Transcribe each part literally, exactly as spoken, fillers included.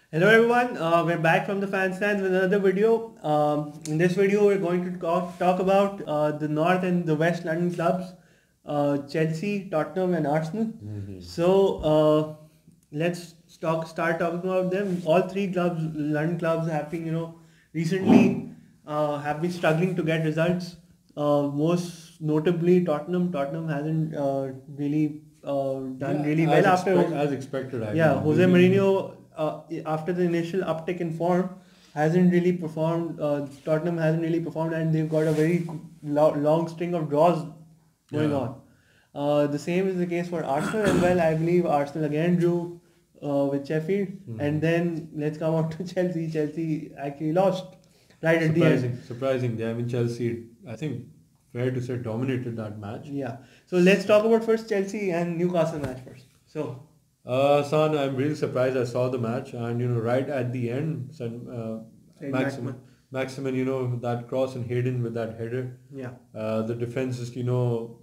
Hello everyone, uh, we're back from the fan stands with another video. Um, in this video we're going to talk, talk about uh, the North and the West London clubs, uh, Chelsea, Tottenham and Arsenal. Mm-hmm. So uh, let's talk, start talking about them. All three clubs, London clubs have been, you know, recently uh, have been struggling to get results. Uh, most notably Tottenham. Tottenham hasn't uh, really uh, done Yeah, really as well after. expect- as expected. I Yeah, mean, Jose really- Mourinho, uh, after the initial uptick in form, hasn't really performed. Uh, Tottenham hasn't really performed, and they've got a very lo- long string of draws going Yeah. on. Uh, the same is the case for Arsenal as well. I believe Arsenal again drew uh, with Sheffield, Mhm. and then let's come on to Chelsea. Chelsea actually lost right at the end. Surprising, surprising. Yeah, I mean Chelsea. I think fair to say dominated that match. Yeah. So let's talk about first Chelsea and Newcastle match first. So. Uh, son, I'm really surprised. I saw the match, and you know, right at the end, Saint, uh, Maximin, Maximin, you know, that cross and Hayden with that header. Yeah. Uh, the defense just, you know,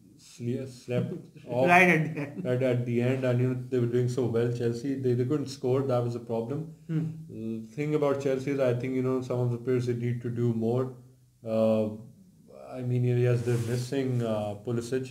sle- slept off Right at the end. right at the end, and you know they were doing so well. Chelsea, they, they couldn't score. That was a problem. Hmm. The thing about Chelsea is, I think you know some of the players they need to do more. Uh, I mean, yes, they're missing uh, Pulisic,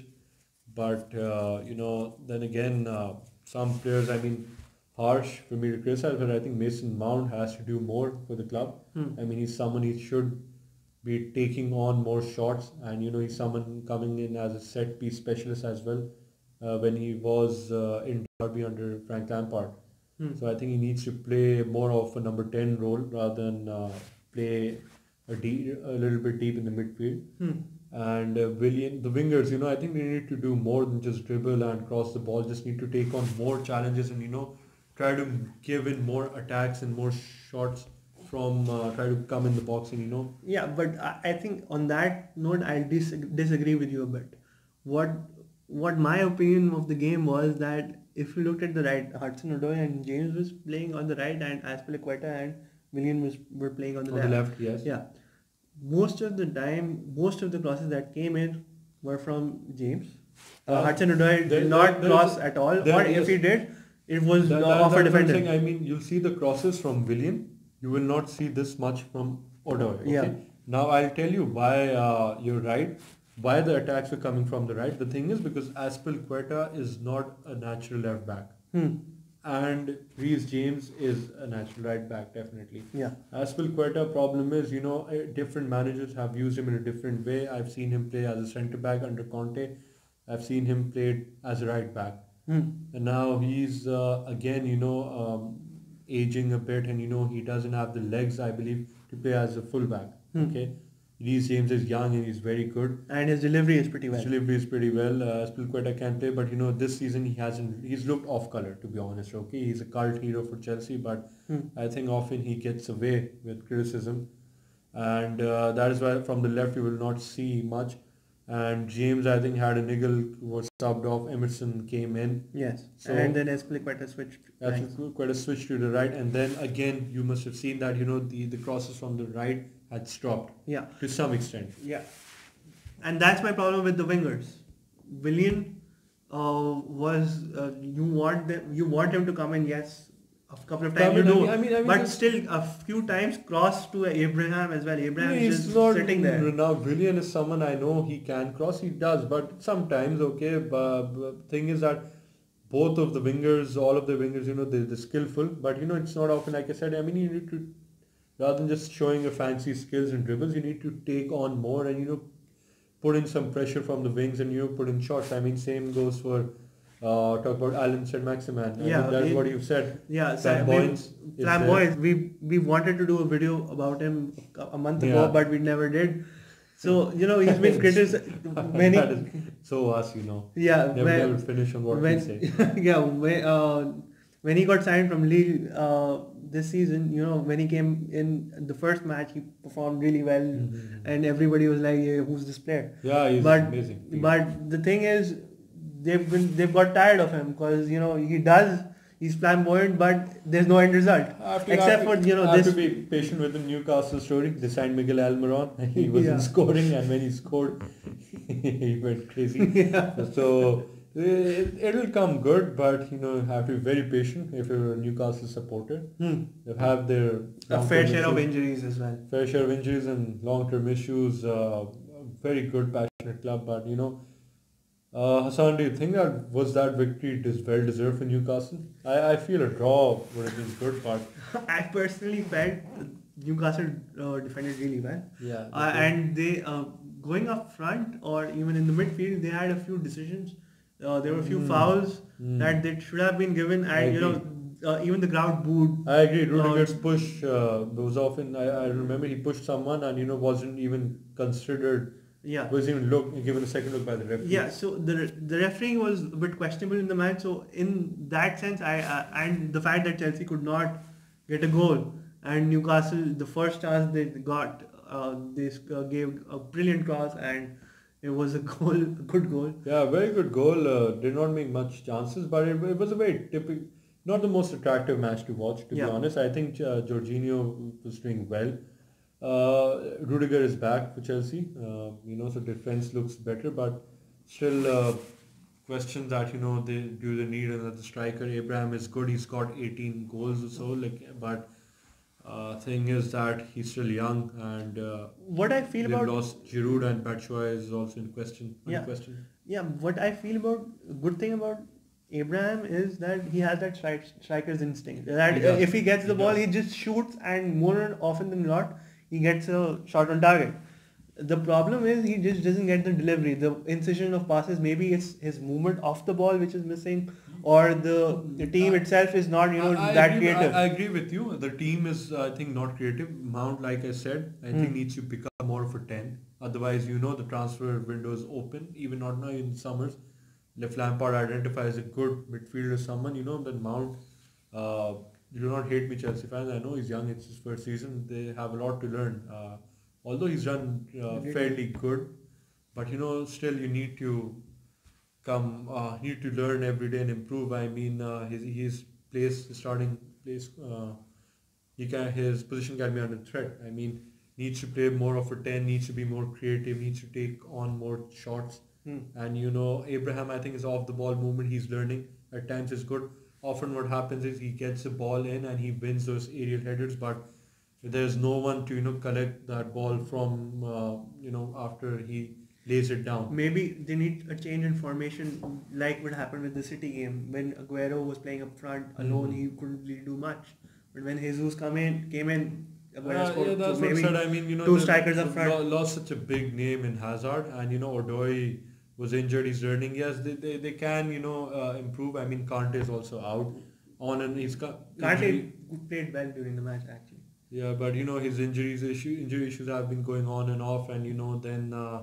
but uh, you know, then again, uh, some players. I mean, harsh for me to criticize, but I think Mason Mount has to do more for the club. Hmm. I mean, he's someone he should be taking on more shots, and you know, he's someone coming in as a set piece specialist as well. Uh, when he was uh, in Derby under Frank Lampard. Hmm. So I think he needs to play more of a number ten role rather than uh, play a, deep, a little bit deep in the midfield. Hmm. And uh, Willian, the wingers, you know, I think they need to do more than just dribble and cross the ball. Just need to take on more challenges and you know try to give in more attacks and more shots from uh, try to come in the box and you know. Yeah, but I, I think on that note, I dis- disagree with you a bit. What what my opinion of the game was that if you looked at the right, Hudson-Odoi and James was playing on the right, and Azpilicueta and Willian was were playing on the On left. the left, yes. Yeah, most of the time, most of the crosses that came in were from James. Uh, Uh, Hudson-Odoi there- did there- not there cross is- at all, there or is- if he did, it was That, uh, that, off a that's what I'm defender. saying. I mean, you'll see the crosses from Willian. You will not see this much from Odoi. Okay? Yeah. Now I'll tell you why uh, you're right. Why the attacks were coming from the right. The thing is because Azpilicueta is not a natural left back, Hmm. and Reece James is a natural right back, definitely. Yeah. Azpilicueta problem is, you know, eh, different managers have used him in a different way. I've seen him play as a centre back under Conte. I've seen him played as a right back. Hmm. And now he's uh, again, you know, um, aging a bit, and you know he doesn't have the legs, I believe, to play as a fullback. Hmm. Okay, Reece James is young and he's very good. And his delivery is pretty well. His delivery is pretty well. Uh, Azpilicueta can play, but you know this season he hasn't. He's looked off color, to be honest. Okay, he's a cult hero for Chelsea, but Hmm. I think often he gets away with criticism, and uh, that is why from the left you will not see much. And James, I think, had a niggle, was subbed off. Emerson came in. Yes. So- and then Azpilicueta switched. That's flanks. quite a switch to the right, and then again you must have seen that you know the, the crosses from the right had stopped Yeah. to some extent. Yeah. And that's my problem with the wingers. Willian uh, was uh, you want them, you want him to come in, yes, a couple of I times mean, you I do, mean- I mean- I mean, but just- still a few times cross to Abraham as well. Abraham Yeah, is he's just not sitting there. now. Willian is someone I know he can cross. He does, but sometimes okay. But, but thing is that both of the wingers, all of the wingers, you know, they're, they're skillful. But you know, it's not often. Like I said, I mean, you need to rather than just showing your fancy skills and dribbles, you need to take on more and you know, put in some pressure from the wings and you know, put in shots. I mean, same goes for. Uh, talk about Alan Saint-Maximin. I Yeah, mean, that's he- what you've said. Yeah, Flamboyance is there. Flamboyance. We we wanted to do a video about him a a month ago, Yeah. but we never did. So you know he's been criticized many. That is so us, you know. Yeah, Never, when- never finish on what when, we say. yeah, when, uh, when he got signed from Lille uh, this season, you know, when he came in the first match, he performed really well, Mhm. and everybody was like, yeah, "Who's this player?" Yeah, he's but amazing. but the thing is, they've been they've got tired of him because you know he does. He's flamboyant, but there's no end result. I have to- Except I have for to- you know I have this. to be patient with the Newcastle story. They signed Miguel Almiron, and he wasn't Yeah. scoring, and when he scored, he went crazy. Yeah. So It, it'll come good, but you know, you have to be very patient if you're a Newcastle supporter. Hmm. They have their A fair share of issues, injuries as well. fair share of injuries and long-term issues. Uh, very good, passionate club, but you know, uh, Hassan, do you think that was that victory dis- well deserved for Newcastle? I, I feel a draw would have been good, but I personally felt Newcastle uh, defended really well. yeah, Uh, and they, uh, going up front or even in the midfield, they had a few decisions. Uh, there were a few Mm. fouls Mm. that they should have been given, I and you know, uh, even the crowd booed. I agree. Rudiger's Uh, push uh, was often. I, I remember he pushed someone and you know wasn't even considered. Yeah. Wasn't even look given a second look by the referee. Yeah, so the the refereeing was a bit questionable in the match. So in that sense, I, I and the fact that Chelsea could not get a goal, and Newcastle, the first chance they got, uh, they uh, gave a brilliant cross, and it was a goal, a good goal. Yeah, very good goal. Uh, did not make much chances, but it, it was a very typical, not the most attractive match to watch. To Yeah. be honest, I think uh, Jorginho was doing well. Uh, Rudiger is back for Chelsea. Uh, you know, so defense looks better, but still uh, questions that you know they do they need another striker. Abraham is good. He's got eighteen goals or so. Like, but uh, thing is that he's still young, and uh, What I feel they've about lost Giroud, and Batshuayi is also in question. Yeah. In question. yeah, what I feel about good thing about Abraham is that he has that stri- striker's instinct. That He does. if he gets the He ball, does. he just shoots, and more often than not, he gets a shot on target. The problem is he just doesn't get the delivery, the incision of passes. Maybe it's his movement off the ball which is missing, or the, the team itself is not you know I, I that agree, creative. I, I agree with you. The team is, I think, not creative. Mount, like I said, I think Hmm. needs to pick up more of a ten. Otherwise, you know, the transfer window is open. Even not now in summers. If Lampard identifies a good midfielder, someone, you know, then Mount. Uh, you do not hate me, Chelsea fans. I know he's young. It's his first season. They have a lot to learn. Uh, although he's done uh, Really? fairly good, but you know, still you need to come uh, need to learn every day and improve. I mean, uh, his his place, his starting place, uh, he can his position can be under threat. I mean, needs to play more of a ten, needs to be more creative, needs to take on more shots. Hmm. And you know, Abraham, I think, is off the ball movement. He's learning. At times, is good. Often, what happens is he gets the ball in and he wins those aerial headers, but there's no one to you know collect that ball from uh, you know after he lays it down. Maybe they need a change in formation, like what happened with the City game when Aguero was playing up front alone. Mhm. He couldn't really do much, but when Jesus come in, came in, Aguero Uh, scored. yeah, that's so what I maybe said. I mean, you know, two they strikers up front. lo- lost such a big name in Hazard, and you know, Odoi was injured. He's learning. Yes, they, they, they can you know uh, improve. I mean, Kante is also out on and he's got Kante played well during the match actually. Yeah, but you know his injuries issue injury issues have been going on and off, and you know then uh,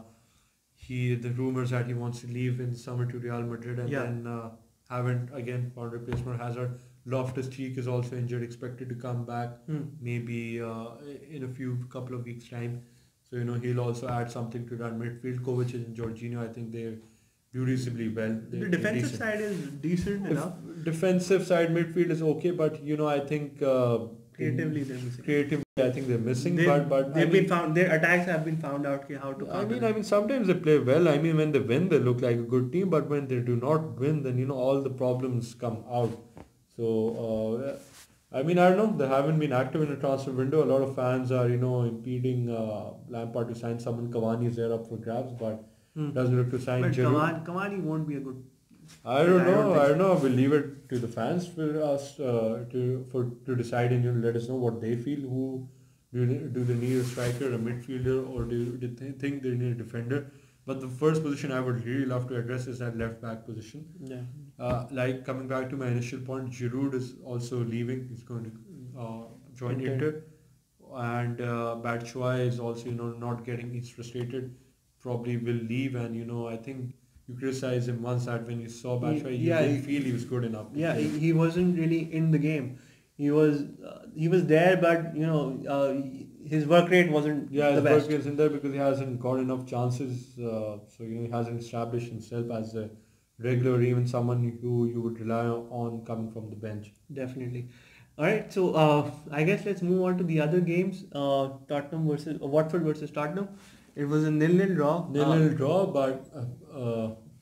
he the rumors that he wants to leave in summer to Real Madrid, and Yeah. then uh, haven't again found replacement. Hazard, Loftus Cheek is also injured, expected to come back Hmm. maybe uh, in a few couple of weeks time. So you know he'll also add something to that midfield. Kovacic and Jorginho, I think they do reasonably well. The They're- they're defensive decent. side is decent Def- enough. defensive side midfield is okay, but you know I think uh, Creatively they're missing. creatively I think they're missing. They, but but I they've mean, been found. Their attacks have been found out. कि how to I counter mean, them. I mean, sometimes they play well. I mean, when they win, they look like a good team. But when they do not win, then you know all the problems come out. So, uh, I mean, I don't know. They haven't been active in the transfer window. A lot of fans are, you know, impeding uh, Lampard to sign someone. Cavani is there up for grabs, but Hmm. doesn't look to sign But Giroud. Cavani, Cavani won't be a good. I don't I don't know. think I so. don't know. We'll leave it to the fans for us uh, to for to decide and you know, let us know what they feel. Who do they, do they need a striker, a midfielder, or do, do they think they need a defender? But the first position I would really love to address is that left back position. Yeah. Uh, like coming back to my initial point, Giroud is also leaving. He's going to uh, join Inter. Inter, and uh, Batshuayi is also you know not getting. He's frustrated. Probably will leave, and you know I think you criticized him once that when you saw He- Batshuayi, you yeah, didn't he- feel he was good enough. to Yeah, play. he, he wasn't really in the game. He was uh, he was there, but you know uh, his work rate wasn't Yeah, the his best. work is in there because he hasn't got enough chances. Uh, so you know he hasn't established himself as a regular, even someone who you would rely on coming from the bench. Definitely. All right, so uh, I guess let's move on to the other games. Uh, Tottenham versus uh, Watford versus Tottenham. It was a nil-nil draw. Nil Uh, nil draw, but uh, uh,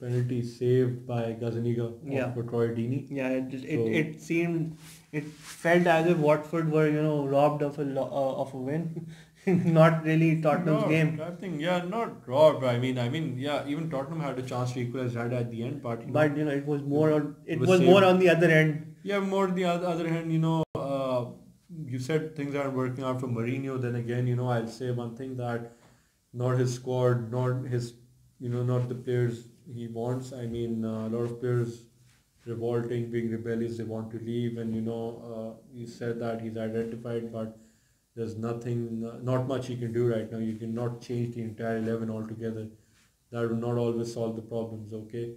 penalty saved by Gazzaniga Yeah. for Troy Deeney. Yeah, it, it, So- it seemed, it felt as if Watford were, you know, robbed of a lo- uh, of a win. Not really Tottenham's No, game. I think, yeah, not robbed. I mean, I mean, yeah, even Tottenham had a chance to equalize right at the end, but you know, But, you know, it was more on, it was was saved. more on the other end. yeah, more on the oth- other hand, you know, uh, you said things aren't working out for Mourinho. Then again, you know, I'll say one thing that not his squad, not his, you know, not the players he wants. I mean, uh, a lot of players revolting, being rebellious, they want to leave, and you know, uh, he said that he's identified, but there's nothing, uh, not much he can do right now. You cannot change the entire eleven altogether. That will not always solve the problems, okay?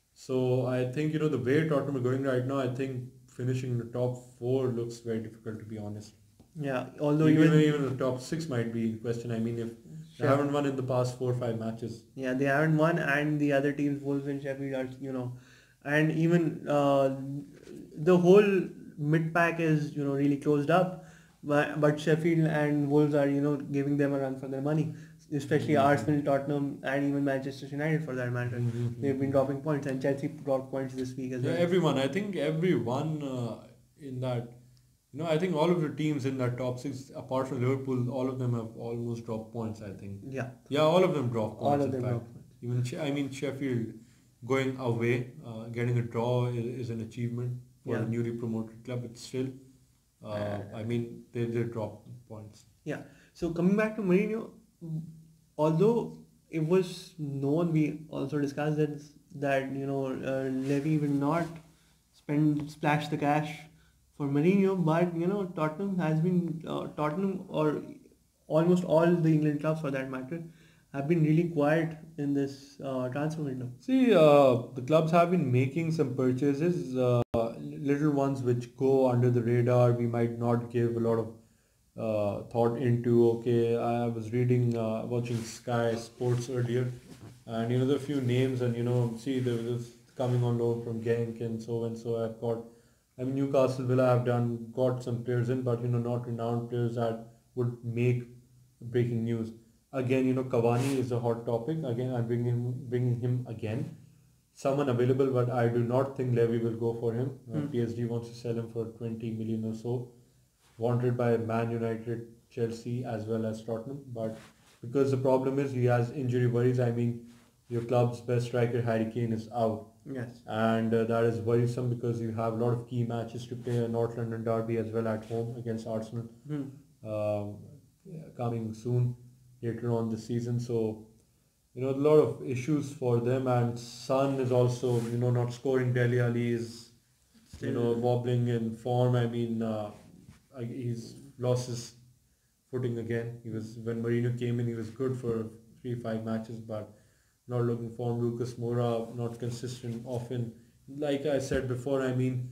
So I think, you know, the way Tottenham are going right now, I think finishing in the top four looks very difficult, to be honest. Yeah, although Even, even, even the top six might be in question. I mean, if they Sure. haven't won in the past four or five matches. yeah, they haven't won, and the other teams, Wolves and Sheffield, are, you know, and even uh, the whole mid pack is, you know, really closed up. But, but Sheffield and Wolves are, you know, giving them a run for their money, especially Mhm. Arsenal, Tottenham, and even Manchester United for that matter. Mhm. They've been dropping points, and Chelsea dropped points this week as Yeah, well. everyone. I think everyone uh, in that, you know, I think all of the teams in that top six, apart from Liverpool, all of them have almost dropped points, I think. Yeah, Yeah, all of them dropped all points, of in them fact. dropped points. Even, Che- I mean, Sheffield going away, uh, getting a draw is, is an achievement for Yeah. a newly promoted club, but still, uh, I mean, they did drop points. Yeah. So coming back to Mourinho, although it was known, we also discussed that that you know uh, Levy will not spend splash the cash for Mourinho, but you know Tottenham has been uh, Tottenham or almost all the England clubs for that matter have been really quiet in this uh, transfer window. See, uh, the clubs have been making some purchases, uh, little ones which go under the radar. We might not give a lot of uh, thought into. Okay, I was reading, uh, watching Sky Sports earlier, and you know, there are a few names, and you know, see, there was coming on loan from Genk and so and so. I've got, I mean, Newcastle Villa have done got some players in, but you know, not renowned players that would make breaking news. Again, you know, Cavani is a hot topic. Again, I'm bringing bringing him again. Someone available, but I do not think Levy will go for him. Uh, Hmm. P S G wants to sell him for twenty million or so. Wanted by Man United, Chelsea, as well as Tottenham. But because the problem is he has injury worries. I mean, your club's best striker Harry Kane is out, Yes. and uh, that is worrisome because you have a lot of key matches to play. A North London derby as well at home against Arsenal, Hmm. um, coming soon later on this season. So, you know, a lot of issues for them, and Son is also, you know, not scoring. Dele Ali is, you know, wobbling in form. I mean, uh, I- he's lost his footing again. He was, when Mourinho came in, he was good for three, five matches, but not looking form. Lucas Moura not consistent often. Like I said before, I mean,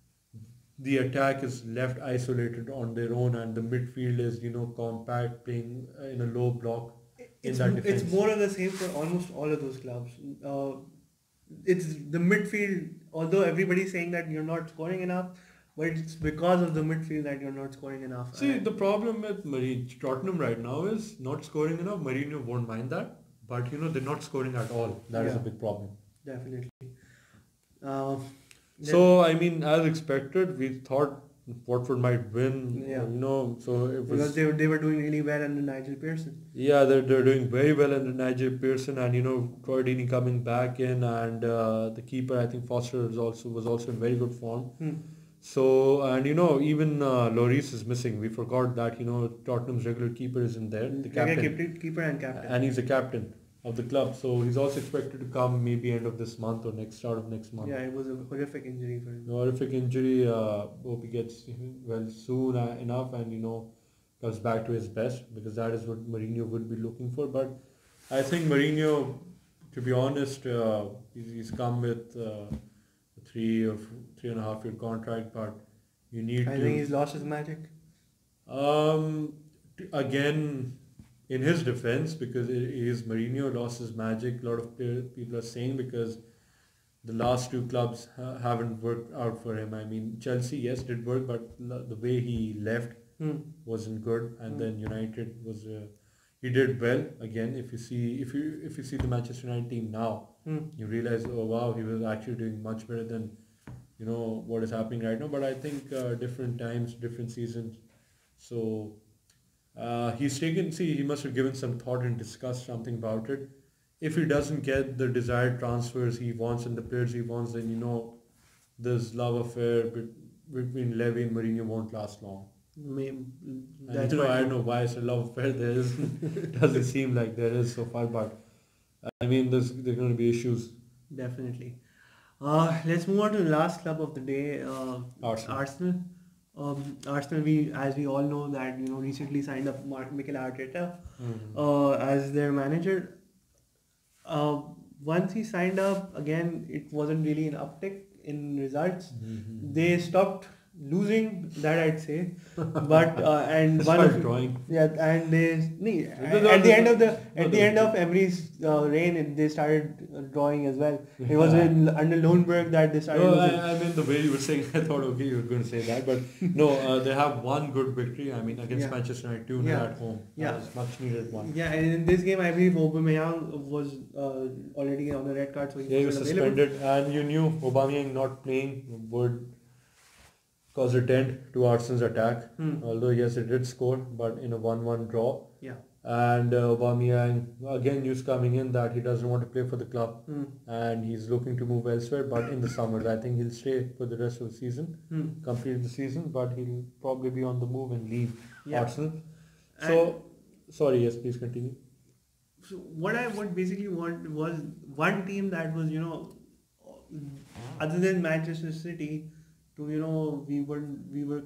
the attack is left isolated on their own, and the midfield is, you know, compact, playing uh, in a low block in It's, that m- defense. it's more of the same for almost all of those clubs. Uh, it's the midfield, although everybody's saying that you're not scoring enough, but it's because of the midfield that you're not scoring enough. See, And- the problem with Mourinho, Tottenham right now is not scoring enough. Mourinho won't mind that, but you know, they're not scoring at all. That is a Yeah. big problem. Definitely. Uh, So, I mean, as expected, we thought Watford might win. Yeah. You know, so it because was. they, were- they were doing really well under Nigel Pearson. Yeah, they're, they're doing very well under Nigel Pearson, and you know, Troy Deeney coming back in, and uh, the keeper, I think Foster is also was also in very good form. Hmm. So, and you know, even uh, Lloris is missing. We forgot that, you know, Tottenham's regular keeper isn't there, the Like a captain, keeper, keeper and captain. and he's the captain of the club. So he's also expected to come maybe end of this month or next start of next month. Yeah, it was a horrific injury for him. Horrific injury. Uh, hope he gets well soon uh, enough, and you know, comes back to his best, because that is what Mourinho would be looking for. But I think Mourinho, to be honest, uh, he's, he's come with uh, a three or f- three and a half year contract, but you need I to. think he's lost his magic. Um, t- again, in his defense, because it is Mourinho lost his magic. A lot of player- people are saying because the last two clubs ha- haven't worked out for him. I mean, Chelsea, yes, did work, but l- the way he left Hmm. wasn't good, and Hmm. then United was. Uh, he did well again. If you see if you if you see the Manchester United team now, Hmm. you realize, oh wow, he was actually doing much better than you know what is happening right now. But I think uh, different times, different seasons. So uh, he's taken. See, he must have given some thought and discussed something about it. If he doesn't get the desired transfers he wants and the players he wants, then you know this love affair bet- between Levy and Mourinho won't last long. May, And that's you know, quite I don't true. know why it's a love affair. There is doesn't seem like there is so far, but I mean, there's there's going to be issues. Definitely. Uh, let's move on to the last club of the day, uh, Arsenal. Arsenal. Um, Arsenal, we as we all know that you know recently signed up Mar- Mikel Arteta Mm-hmm. uh, as their manager. Uh, Once he signed up, again it wasn't really an uptick in results. Mm-hmm. They stopped losing, that I'd say, but uh, and That's one why of drawing. yeah, and they nee, Because at the the- end of the no, at the the- end of Emery's uh, reign, it- they started uh, drawing as well. It was Yeah. in, under Lohnberg that they started No, losing. I, I mean the way you were saying, I thought okay you were going to say that, but no, uh, they have one good victory. I mean against Yeah. Manchester United, two Yeah. at home. That Yeah. was much needed one. Yeah, and in this game, I believe Aubameyang was uh, already on the red card, so he Yeah, he was wasn't available. suspended, and you knew Aubameyang not playing would cause a dent to Arsenal's attack. Hmm. Although yes, it did score, but in a one-one draw. Yeah. And uh, Aubameyang, again, news coming in that he doesn't want to play for the club Hmm. and he's looking to move elsewhere. But in the summer, I think he'll stay for the rest of the season, Hmm. complete the season, but he'll probably be on the move and leave Yeah. Arsenal. So, sorry, yes, please continue. So what I would basically want was one team that was, you know, other than Manchester City, to you know, we were we were,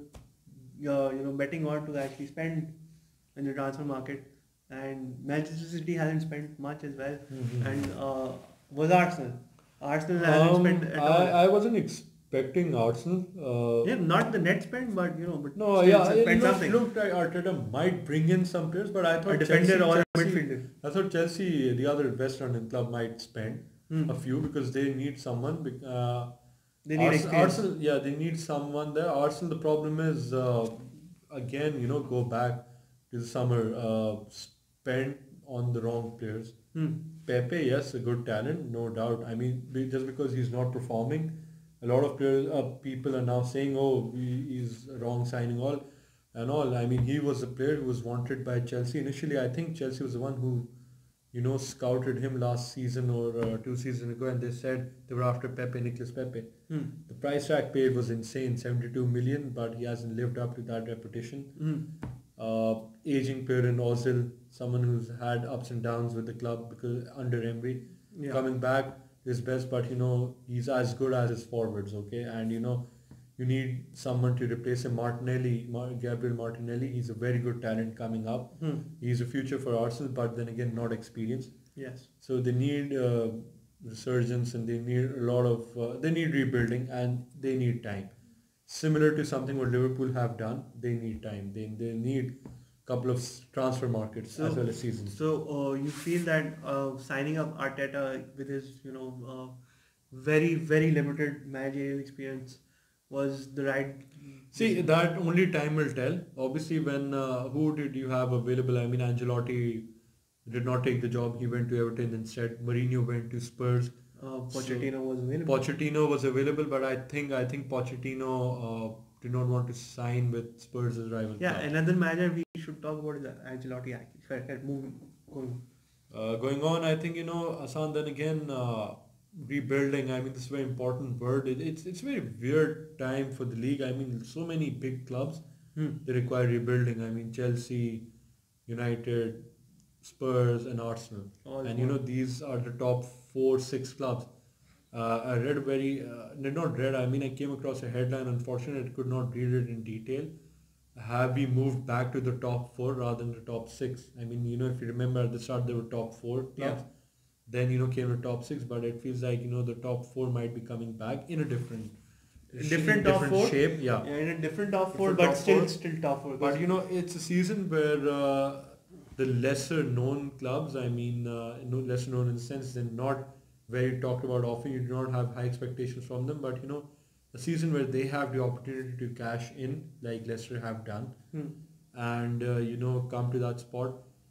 uh, you know, betting on to actually spend in the transfer market, and Manchester City hasn't spent much as well, Mhm. and uh, was Arsenal. Arsenal hasn't Um, spent at all. I, I wasn't expecting Arsenal. Uh, Yeah, not the net spend, but you know, but No, still yeah, it spend looked, something. looked like Arteta might bring in some players, but I thought A defender Chelsea, or a Chelsea, midfielder. I thought Chelsea, the other West London club, might spend Hmm. a few because they need someone. bec- Uh, They need Arsenal, experience. Arsenal, yeah, they need someone there. Arsenal, the problem is, uh, again, you know, go back to the summer, uh, spent on the wrong players. Hmm. Pepe, yes, a good talent, no doubt. I mean, be- just because he's not performing, a lot of players, uh, people are now saying, "Oh, he, he's wrong signing all and all." I mean, he was a player who was wanted by Chelsea initially. I think Chelsea was the one who, you know, scouted him last season or uh, two seasons ago, and they said they were after Pepe, Nicolas Pepe. Hmm. The price tag paid was insane, seventy-two million, but he hasn't lived up to that reputation. Hmm. Uh, aging player in Ozil, someone who's had ups and downs with the club because under Emery, Yeah. coming back his best, but you know he's as good as his forwards, okay, and you know you need someone to replace him. Martinelli, Mar- Gabriel Martinelli, he's a very good talent coming up. Hmm. He's a future for Arsenal, but then again not experienced. Yes. So they need uh, resurgence and they need a lot of uh, they need rebuilding and they need time. Similar to something what Liverpool have done, they need time. They they need a couple of s- transfer markets So- as well as seasons. So uh, you feel that uh, signing up Arteta with his, you know, uh, very very limited managerial experience was the right. See, that only time will tell. Obviously, when uh, who did you have available? I mean, Ancelotti did not take the job. He went to Everton instead. Mourinho went to Spurs. Uh, Pochettino was available. Pochettino was available, but I think I think Pochettino uh, did not want to sign with Spurs as rival Yeah, club. another manager we should talk about is Ancelotti. Actually, Correct, correct, moving going. Uh, going on, I think you know, Asan. Then again, uh, rebuilding. I mean, this is a very important word. It, it's it's a very weird time for the league. I mean, so many big clubs Hmm. they require rebuilding. I mean, Chelsea, United, Spurs, and Arsenal. All And you four. know, these are the top four, six clubs. Uh, I read a very, uh, did not read, I mean, I came across a headline, unfortunately, I could not read it in detail. Have we moved back to the top four rather than the top six? I mean, you know, if you remember at the start, there were top four clubs. Then, you know, came the top six, but it feels like, you know, the top four might be coming back in a different, Different top four? shape. Yeah. Yeah, in a different top four, Different but top still four. still top four. But you know, it's a season where uh, the lesser known clubs, I mean, uh, no lesser known in the sense they're not very talked about often. You do not have high expectations from them, but you know, a season where they have the opportunity to cash in, like Leicester have done, Hmm. and uh, you know, come to that spot.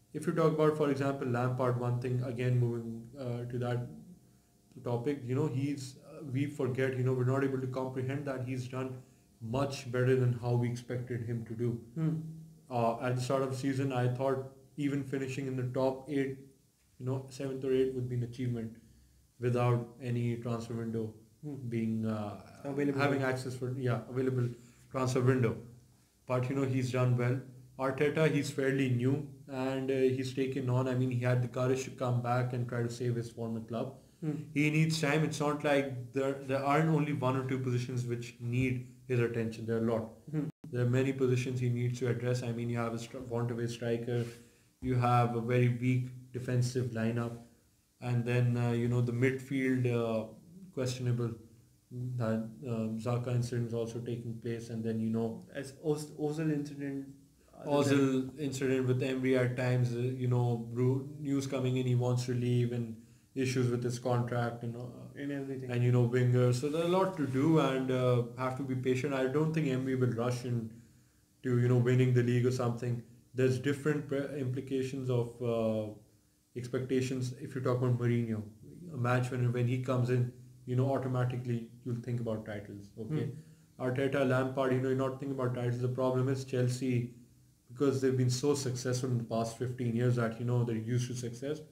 if you talk about, for example, Lampard, one thing again moving uh, to that topic, you know, he's uh, we forget, you know, we're not able to comprehend that he's done much better than how we expected him to do. Hmm. Uh, at the start of the season, I thought even finishing in the top eight, you know, seventh or eighth would be an achievement without any transfer window Hmm. being uh, Available. having access for yeah available transfer window. But you know, he's done well. Arteta, he's fairly new and uh, he's taken on. I mean, he had the courage to come back and try to save his former club. Hmm. He needs time. It's not like there there aren't only one or two positions which need his attention. There are a lot. Hmm. There are many positions he needs to address. I mean, you have a stri- want-away striker, you have a very weak defensive lineup, and then uh, you know the midfield uh, questionable. That uh, Zaka incident is also taking place, and then you know As Oz- Ozil incident. other than- Ozil incident with Emery at times. Uh, you know, bru- news coming in, he wants to leave, and issues with his contract, and uh, in everything. and you know wingers. So there's a lot to do, and uh, have to be patient. I don't think Emery will rush in to you know winning the league or something. There's different pre- implications of uh, expectations. If you talk about Mourinho, a match when when he comes in, you know automatically you'll think about titles. Okay, Hmm. Arteta, Lampard, you know you're not thinking about titles. The problem is Chelsea, because they've been so successful in the past fifteen years that you know they're used to success.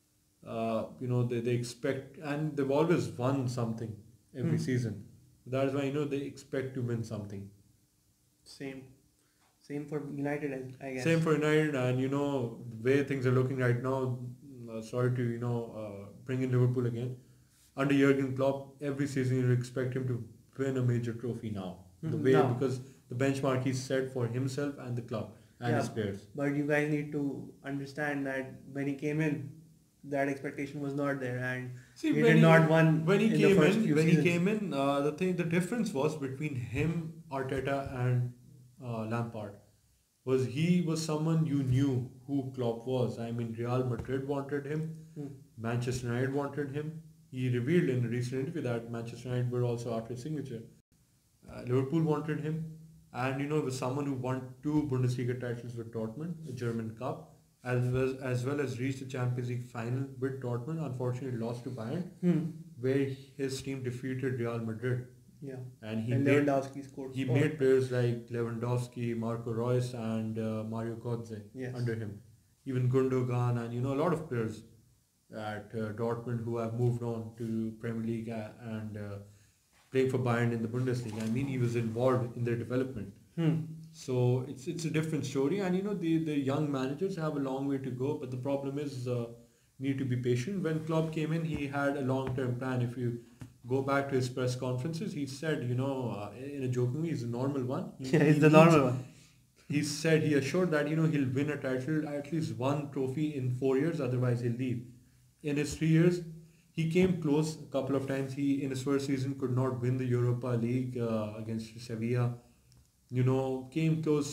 Uh, you know they, they expect, and they've always won something every Hmm. season. That is why you know they expect to win something. Same. Same for United, I- I guess. Same for United, and you know the way things are looking right now. Uh, sorry to you know uh, bring in Liverpool again. Under Jurgen Klopp, every season you expect him to win a major trophy now. The Mhm. way Now. because the benchmark he's set for himself and the club and Yeah. his players. But you guys need to understand that when he came in, that expectation was not there, and See, he when did not won when he in the came first in, few when seasons. he came in, uh, the thing, the difference was between him, Arteta, and uh, Lampard, was he was someone you knew who Klopp was. I mean, Real Madrid wanted him, Hmm. Manchester United wanted him. He revealed in a recent interview that Manchester United were also after his signature. Uh, Liverpool wanted him, and you know, was someone who won two Bundesliga titles with Dortmund, a German Cup, as well as well as reached the Champions League final with Dortmund. Unfortunately, lost to Bayern, Hmm. where his team defeated Real Madrid, Yeah. and he And made Lewandowski scored. he four. made players like Lewandowski, Marco Reus, and uh, Mario Götze Yes. under him. Even Gundogan, and you know a lot of players at uh, Dortmund who have moved on to Premier League uh, and uh, playing for Bayern in the Bundesliga. I mean, he was involved in their development. Hmm. So it's it's a different story, and you know the the young managers have a long way to go. But the problem is uh, need to be patient. When Klopp came in, he had a long term plan. If you go back to his press conferences, he said, you know, uh, in a joking way, he's a normal one. He, Yeah, he it's the needs- normal one. He said he assured that you know he'll win a title, at least one trophy in four years. Otherwise, he'll leave. In his three years, he came close a couple of times. He in his first season could not win the Europa League uh, against Sevilla. You know, came close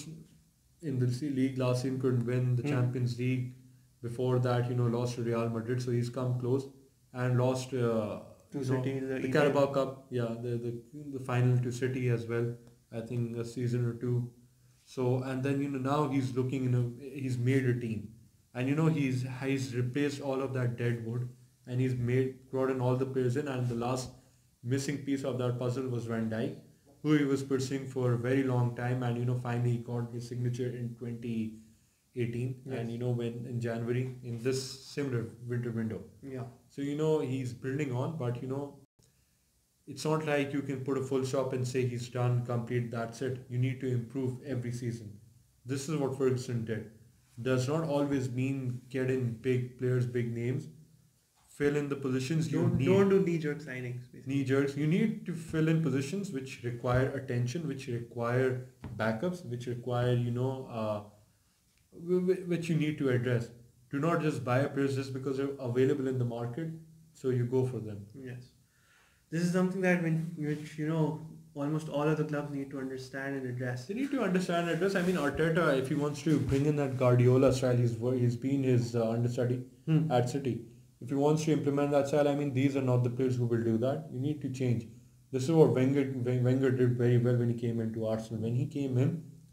in the se- league last season, couldn't win the Hmm. Champions League. Before that, you know, lost to Real Madrid, so he's come close and lost uh, To you know, City, the the E P L. Carabao Cup, yeah, the, the the final to City as well. I think a season or two. So and then you know now he's looking in a he's made a team, and you know he's he's replaced all of that dead wood, and he's made brought in all the players in, and the last missing piece of that puzzle was Van Dijk, who he was pursuing for a very long time, and you know finally he got his signature in twenty eighteen, Yes. and you know when in January in this similar winter window. Yeah. So you know he's building on, but you know it's not like you can put a full stop and say he's done, complete, that's it. You need to improve every season. This is what Ferguson did. Does not always mean get in big players, big names. Fill in the positions you Don't need. don't do knee jerk signings. Basically. Knee jerks. You need to fill in positions which require attention, which require backups, which require you know, uh, wh- wh- which you need to address. Do not just buy players just because they're available in the market. So you go for them. Yes. This is something that when which you know almost all of the clubs need to understand and address. They need to understand address. I mean, Arteta, if he wants to bring in that Guardiola style, he's wo- he's been his uh, understudy Hmm. at City. If he wants to implement that style, I mean, these are not the players who will do that. You need to change. This is what Wenger Wen- Wenger did very well when he came into Arsenal. When he came in,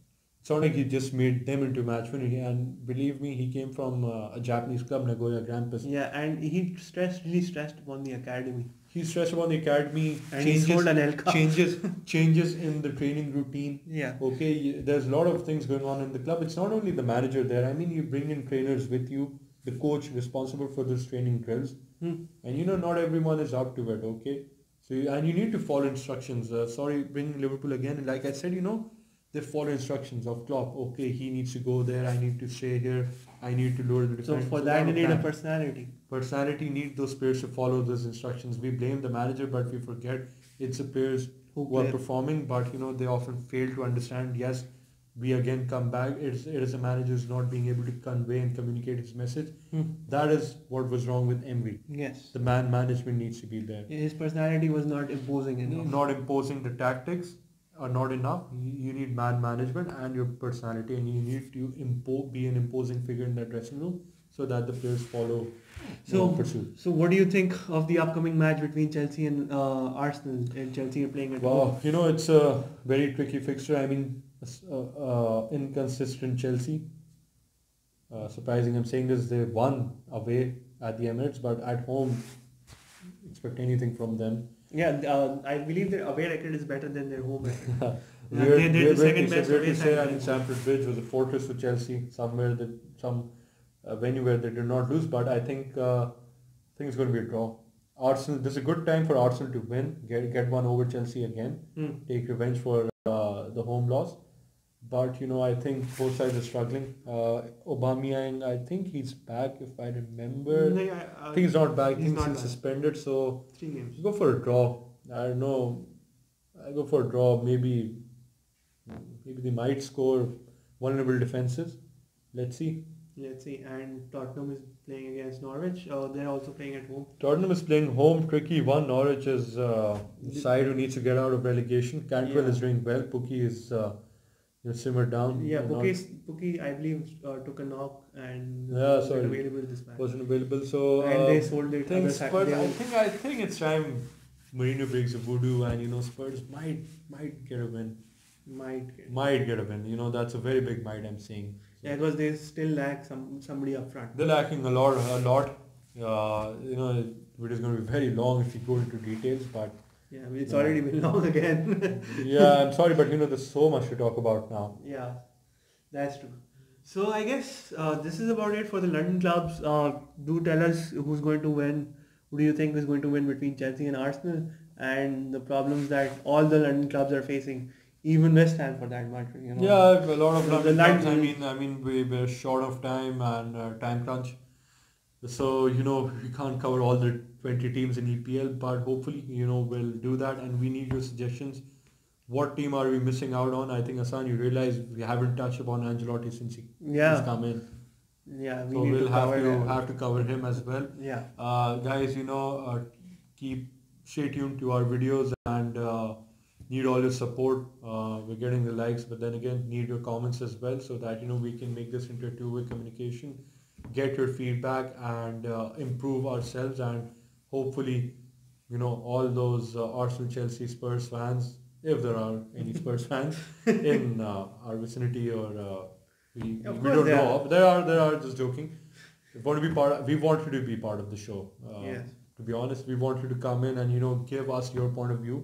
It's not like he just made them into match winner. And believe me, he came from uh, a Japanese club, Nagoya Grampus. Yeah, and he stressed, really stressed upon the academy. He stressed upon the academy, And changes, he sold an L Cup. changes, changes in the training routine. Yeah. Okay, there's a lot of things going on in the club. It's not only the manager there. I mean, you bring in trainers with you, the coach responsible for this training drills, Hmm. and you know not everyone is up to it. Okay, so you, and you need to follow instructions. Uh, sorry, bringing Liverpool again. Like I said, you know, they follow instructions of Klopp. Okay, he needs to go there. I need to stay here. I need to lower the defense. So for that, you need a personality. Personality need those players to follow those instructions. We blame the manager, but we forget it's the players Who who are play. performing. But you know they often fail to understand. Yes, we again come back. It's it is a manager who's not being able to convey and communicate his message. Hmm. That is what was wrong with Emery. Yes. The man management needs to be there. His personality was not imposing enough. Not imposing the tactics are not enough. You you need man management and your personality, and you need to impo- be an imposing figure in that dressing room so that the players follow So, your pursuit. so what do you think of the upcoming match between Chelsea and uh, Arsenal? And Chelsea are playing at Wow, home. you know, it's a very tricky fixture. I mean, uh, uh, inconsistent Chelsea. Uh, surprising, I'm saying this, they won away at the Emirates, but at home, expect anything from them. Yeah, uh, I believe their away record is better than their home record. Weird, they- they're the weird second to- best weird away to say, side. I mean, Stamford Bridge was a fortress for Chelsea, somewhere that some uh, venue where they did not lose. But I think uh, I think it's going to be a draw. Arsenal. This is a good time for Arsenal to win, get get one over Chelsea again, Hmm. take revenge for uh, the home loss. But you know, I think both sides are struggling. Uh, Aubameyang, I think he's back if I remember. No, I, I uh, think he's not back. I he's think not he's back. suspended. So Three games. go for a draw. I don't know. I go for a draw. Maybe maybe they might score vulnerable defenses. Let's see. Let's see. And Tottenham is playing against Norwich. Uh, they're also playing at home. Tottenham is playing home, tricky one. Norwich is uh, the side who needs to get out of relegation. Cantwell Yeah. is doing well. Pookie is uh, you know, simmered down. Yeah, Uh, not- Pookie, Pookie I believe, uh, took a knock and Yeah, wasn't sorry. available this match. wasn't available. So uh, And they sold it. think other side- Spurs. they I were- think I think it's time Mourinho breaks a voodoo, and you know Spurs might might get a win. Might get. Might get a win. You know that's a very big might. I'm saying. Yeah, because they still lack some somebody up front. They're lacking a lot, a lot. Uh, you know, it is going to be very long if we go into details, but Yeah, I mean, it's Yeah. already been long again. yeah, I'm sorry, but you know, there's so much to talk about now. Yeah, that's true. So I guess uh, this is about it for the London clubs. Uh, do tell us who's going to win. Who do you think is going to win between Chelsea and Arsenal? And the problems that all the London clubs are facing, even West Ham for that matter. You know. Yeah, a lot of The London London- clubs. I mean, I mean, we we're short of time and uh, time crunch, so you know we can't cover all the twenty teams in E P L. But hopefully, you know, we'll do that, and we need your suggestions. What team are we missing out on? I think Hassan, you realize we haven't touched upon Ancelotti since he, Yeah. he's come in, Yeah, we so need we'll to have cover to that. have to cover him as well. Yeah. Uh, guys, you know, uh, keep stay tuned to our videos and uh, need all your support. Uh, we're getting the likes, but then again, need your comments as well, so that you know we can make this into a two-way communication, get your feedback, and uh, improve ourselves, and hopefully, you know, all those uh, Arsenal, Chelsea, Spurs fans, if there are any Spurs fans in uh, our vicinity, or uh, we, Of we course don't there know are. of. There are, there are. Just joking. We want to be part. Of, we want you to be part of the show. Uh, Yes. To be honest, we want you to come in and you know give us your point of view,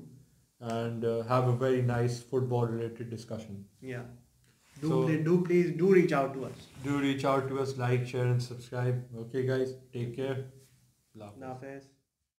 and uh, have a very nice football-related discussion. Yeah. Do So- play, do please do reach out to us. Do reach out to us, like, share, and subscribe. Okay, guys, take care. Love. Nafes.